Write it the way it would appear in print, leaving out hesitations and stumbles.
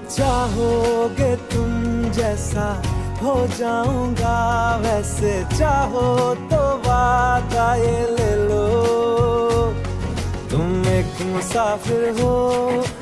चाहोगे तुम जैसा हो जाऊंगा वैसे, चाहो तो वादा ये ले लो। तुम एक मुसाफिर हो